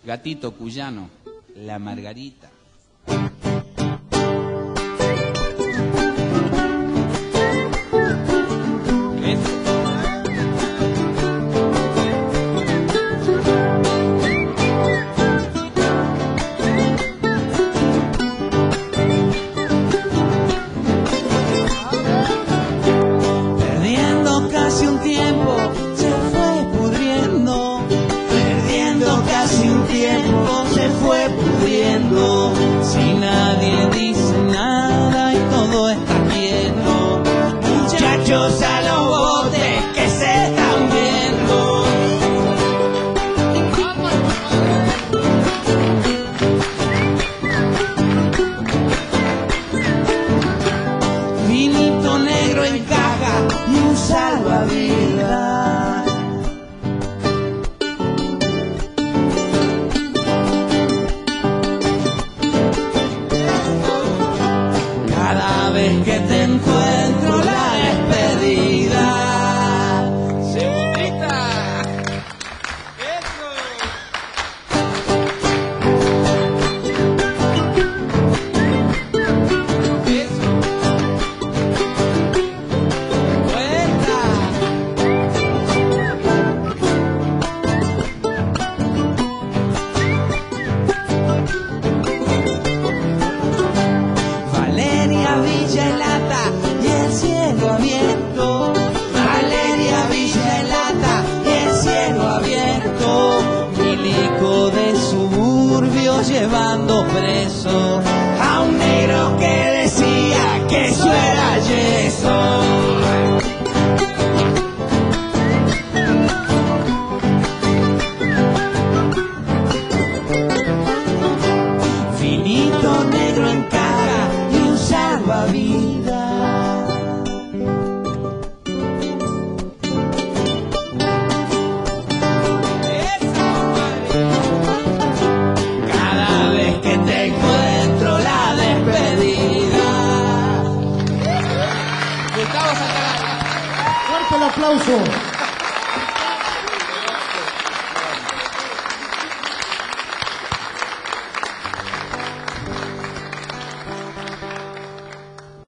Gatito cuyano, la Margarita. Perdiendo casi un tiempo, se fue pudriendo. Perdiendo casi un tiempo, se fue pudriendo. Si nadie dice nada y todo está quieto, muchachos a los botes que se están viendo. Vinito negro en caja y un salvavidas. Cada vez que te encuentro la despedida. ¡Segundita! ¡Eso! ¡Eso! ¡Vuelta! Valeria Villa Elata y el cielo abierto. Valeria Villa Elata y el cielo abierto. Milico de suburbios llevando preso a un negro que decía que eso era yeso. Finito negro en caja y un salvavidas. Cada vez que te encuentro la despedida. Gustavo Santander. Fuerte el aplauso.